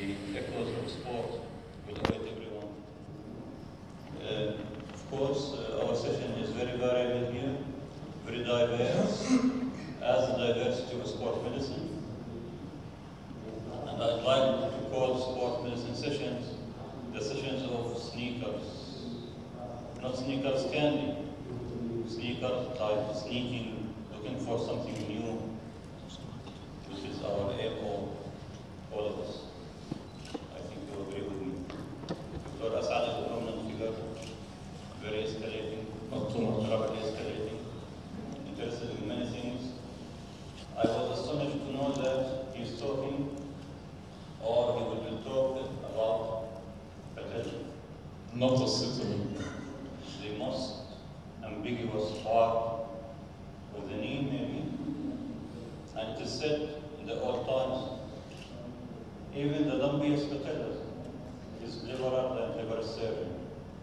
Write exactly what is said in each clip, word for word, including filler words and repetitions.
the ethos of sport will await everyone. Uh, of course, uh, our session is very variable here, very diverse, as the diversity of sport medicine. And I'd like to call sport medicine sessions the sessions of sneakers. Not sneakers candy, sneakers type sneaking, looking for something new, which is our aim of all of us. I think you agree with me. Doctor Asad is a prominent figure, very escalating, not too much rapidly escalating, interested in many things. I was astonished to know that he's talking, or he will be talking about patella. Not a citizen. The most ambiguous part of the knee, maybe. And it is said in the old times, even the lumpiest patella is cleverer than cleverest surgeon.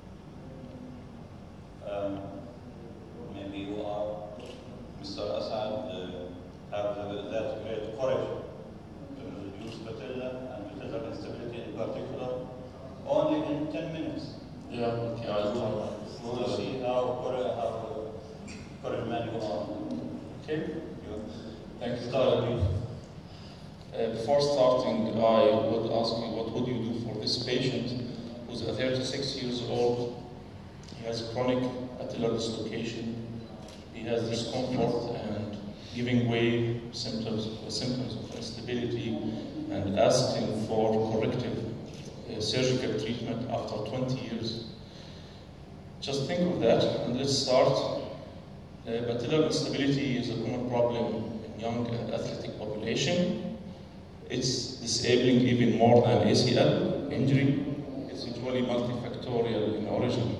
Um, maybe you are, Mister Asad, uh, have the, that great courage to reduce patella and patella instability in particular only in ten minutes. Yeah, okay, I'll try. We'll see how courage, how courage man you are. Okay? You Thank you. start, please. Uh, before starting, I would ask you, what would you do for this patient who's a thirty-six years old? He has chronic patellar dislocation. He has discomfort and giving way symptoms, uh, symptoms of instability, and asking for corrective uh, surgical treatment after twenty years. Just think of that, and let's start. Uh, patellar instability is a common problem in young and athletic population. It's disabling even more than A C L injury. It's usually multifactorial in origin.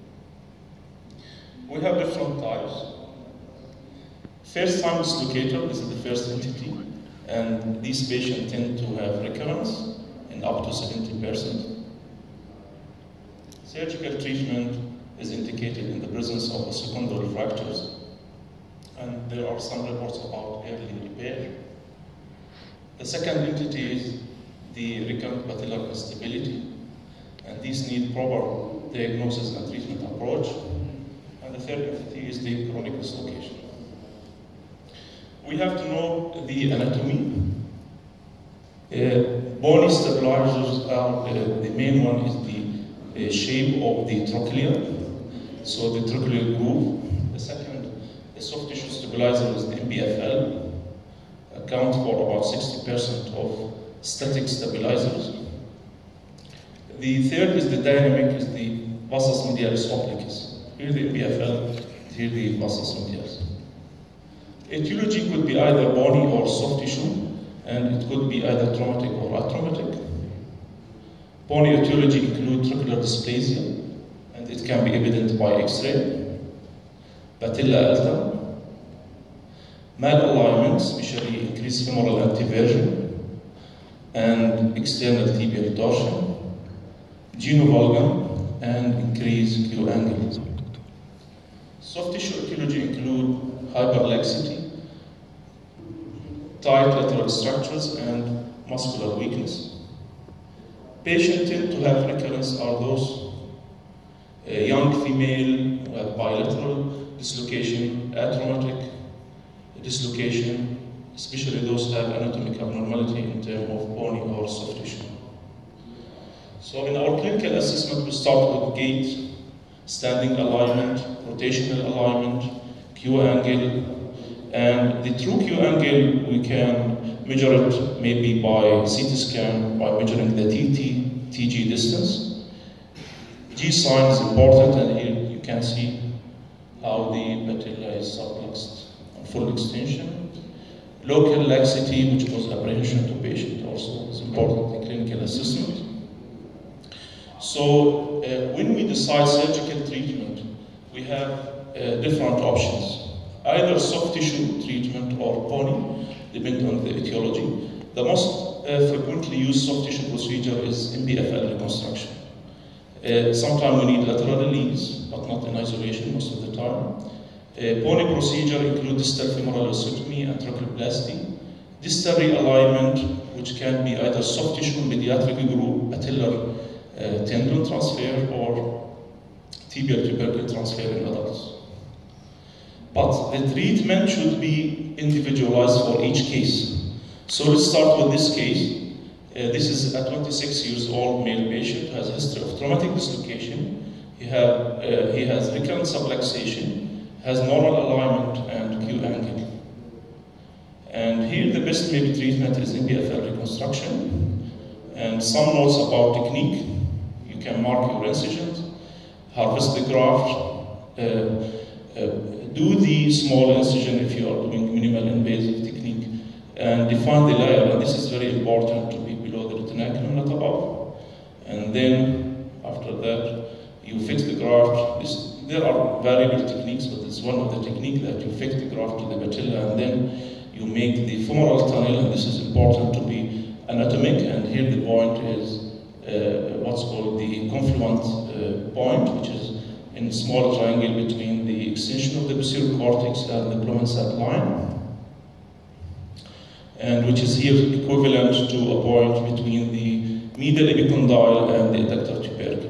We have different types. First-time dislocator, this is the first entity, and these patients tend to have recurrence in up to seventy percent. Surgical treatment is indicated in the presence of secondary fractures, and there are some reports about early repair. The second entity is the recurrent patellar instability, and these need proper diagnosis and treatment approach. And the third entity is the chronic dislocation. We have to know the anatomy. Uh, bony stabilizers are, uh, the main one is the uh, shape of the trochlea, so the trochlear groove. The second, the soft tissue stabilizer is the M P F L, account for about sixty percent of static stabilizers. The third is the dynamic, is the vastus medialis obliquus. Here the M P F L, here the vastus medialis. Etiology could be either bony or soft tissue, and it could be either traumatic or atraumatic. Bony etiology include trochlear dysplasia, and it can be evident by X-ray, patella alta, malalignment, especially increased femoral anteversion, and external tibial torsion, genovalgum, and increased Q angle. Soft tissue etiology include hyperlaxity, tight lateral structures, and muscular weakness. Patients tend to have recurrence are those uh, young female who have bilateral dislocation, atraumatic dislocation, especially those who have anatomic abnormality in terms of bony or soft tissue. So in our clinical assessment, we start with gait, standing alignment, rotational alignment, Q angle, and the true Q angle we can measure it maybe by C T scan, by measuring the T T, T G distance. G sign is important, and here you can see how the patella is subluxed on full extension. Local laxity, which causes apprehension to patient, also is important in clinical assessment. So uh, when we decide surgical treatment, we have uh, different options. Either soft tissue treatment or bony, depending on the etiology. The most uh, frequently used soft tissue procedure is M P F L reconstruction. Uh, sometimes we need lateral release, but not in isolation most of the time. Uh, bony procedure includes distal femoral osteotomy and tracheoplasty. distal realignment, which can be either soft tissue pediatric group, patellar uh, tendon transfer, or tibial tubercle transfer in adults. But the treatment should be individualized for each case. So let's start with this case. Uh, this is a twenty-six years old male patient who has a history of traumatic dislocation. He, have, uh, he has recurrent subluxation, has normal alignment and Q angle. And here the best maybe treatment is M P F L reconstruction. And some notes about technique. You can mark your incisions, harvest the graft, uh, uh, do the small incision if you are doing minimal invasive technique, and define the layer. And this is very important to be below the retinaculum, not above. And then after that, you fix the graft. This, there are variable techniques, but it's one of the techniques that you fix the graft to the patella, and then you make the femoral tunnel, and this is important to be anatomic. And here the point is uh, what's called the confluent uh, point, which is in a small triangle between the extension of the posterior cortex and the Blumenstadt line, and which is here equivalent to a point between the medial epicondyle and the adductor tubercle.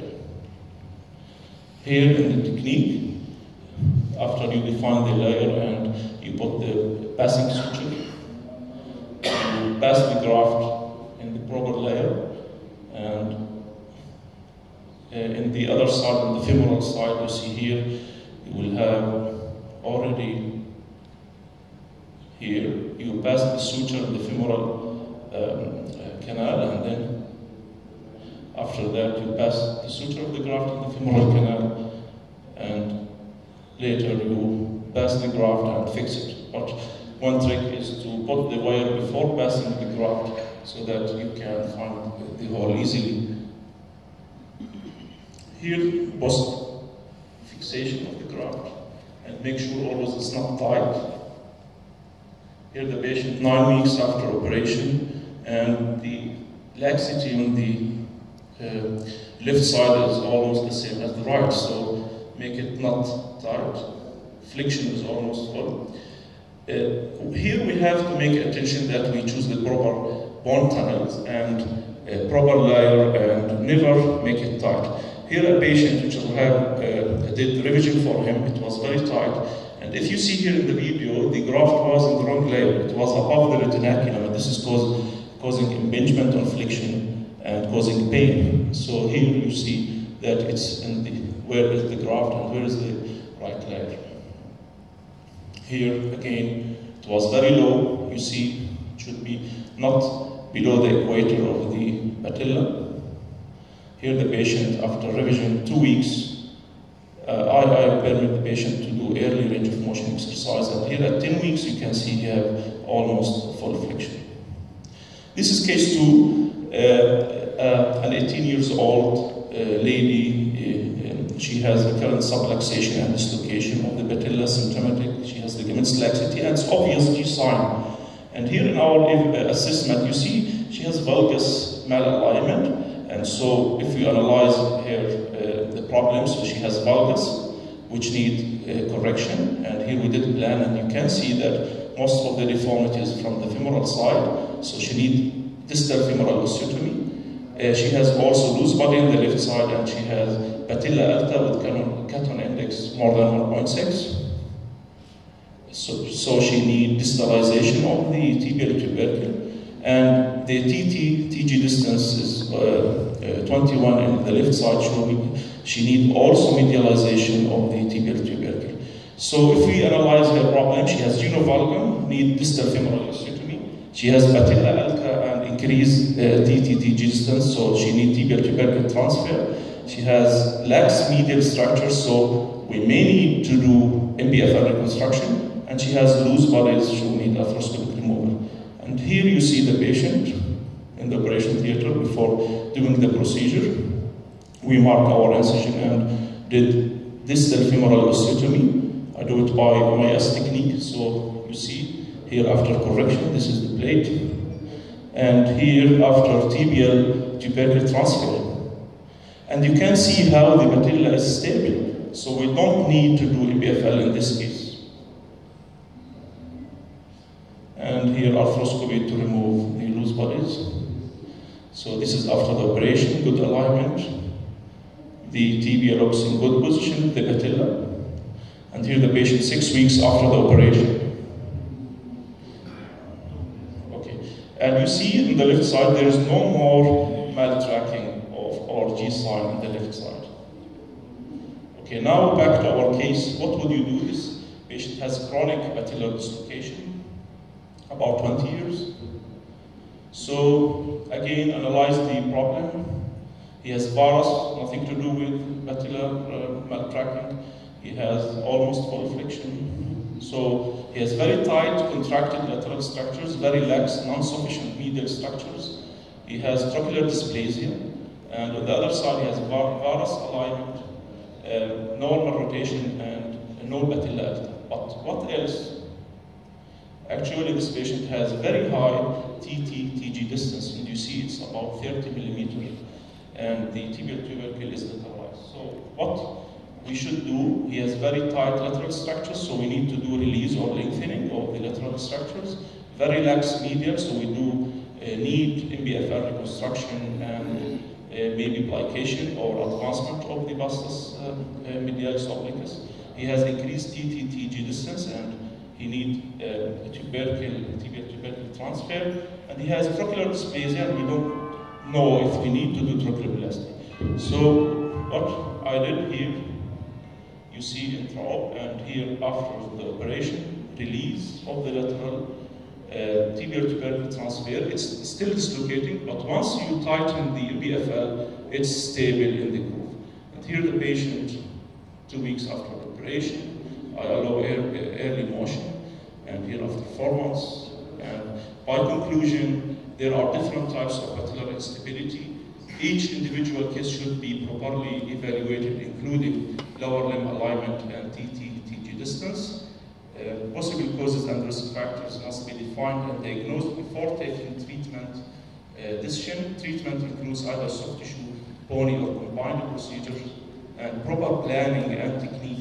Here in the technique, after you define the layer and you put the passing suture, you pass the graft in the proper layer, and uh, in the other side, on the femoral side, you see here, you will have already here, you pass the suture in the femoral um, uh, canal, and then after that you pass the suture of the graft in the femoral canal, and later you pass the graft and fix it. But one trick is to put the wire before passing the graft so that you can find the hole easily. Here, post fixation of the graft, and make sure always it's not tight. Here the patient nine weeks after operation, and the laxity on the uh, left side is almost the same as the right, so make it not tight. Flexion is almost full. Uh, here we have to make attention that we choose the proper bone tunnels and a proper layer and never make it tight. Here a patient which will have uh, did revision for him, it was very tight. And if you see here in the video, the graft was in the wrong layer. It was above the retinaculum, and this is cause, causing impingement on flexion and causing pain. So here you see that it's in the, where is the graft and where is the right layer. Here again, it was very low. You see, it should be not below the equator of the patella. Here the patient, after revision, two weeks, uh, I, I permit the patient to do early range of motion exercise, and here at ten weeks you can see he have almost full flexion. This is case two, uh, uh, an eighteen years old uh, lady. Uh, she has recurrent subluxation and dislocation of the patella, symptomatic. She has ligaments laxity, and it's obvious G sign. And here in our assessment, you see she has valgus malalignment. And so if you analyze here uh, the problems, so she has valgus, which need uh, correction. And here we did a plan, and you can see that most of the deformities from the femoral side. So she needs distal femoral osteotomy. Uh, she has also loose body on the left side, and she has patella alta with Caton index more than one point six. So, so she needs distalization of the tibial tubercle. And the T T T G distance is uh, uh, twenty-one in the left side, showing she needs also medialization of the tibial tubercle. So if we analyze her problem, she has genovalgum, need distal femoral osteotomy. She has patella alta and increased uh, T T T G distance, so she needs tibial tubercle transfer. She has lax medial structure, so we may need to do M P F L reconstruction. And she has loose bodies, she will need arthroscopic removal. And here you see the patient in the operation theater before doing the procedure. We mark our incision and did distal femoral osteotomy. I do it by M I S technique. So you see here after correction, this is the plate. And here after tibial tubercle transfer. And you can see how the patella is stable. So we don't need to do M P F L in this case. And and here arthroscopy to remove the loose bodies. So this is after the operation, good alignment. The tibia looks in good position, the patella. And here the patient six weeks after the operation. Okay, and you see on the left side there is no more maltracking of or G sign on the left side. Okay, now back to our case. What would you do? This patient has chronic patellar dislocation, about twenty years. So again, analyze the problem. He has varus, nothing to do with patellar uh, maltracking. He has almost full flexion. So he has very tight, contracted lateral structures, very lax, non-sufficient medial structures. He has trochlear dysplasia. And on the other side, he has var varus alignment, uh, normal rotation, and no patella. But what else? Actually, this patient has very high T T T G distance, and you see it's about thirty millimeters, and the tibial tubercle is lateralized. So what we should do, he has very tight lateral structures, so we need to do release or lengthening of the lateral structures. Very lax medial, so we do uh, need M B F R reconstruction and uh, maybe plication or advancement of the vastus uh, uh, medialis obliquus. He has increased T T T G distance, and he needs uh, a tubercle, tibial tubercle transfer, and he has trochlear dysplasia, and we don't know if we need to do trochleoplasty. So what I did here, you see intra-op, and here after the operation, release of the lateral uh, tibial tubercle transfer. It's still dislocating, but once you tighten the M B F L, it's stable in the groove. And here the patient, two weeks after the operation, I allow early motion, and here after four months. And by conclusion, there are different types of patellar instability. Each individual case should be properly evaluated, including lower limb alignment and T T T G distance. Uh, possible causes and risk factors must be defined and diagnosed before taking treatment uh, decision. Treatment includes either soft tissue, bony, or combined procedures, and proper planning and technique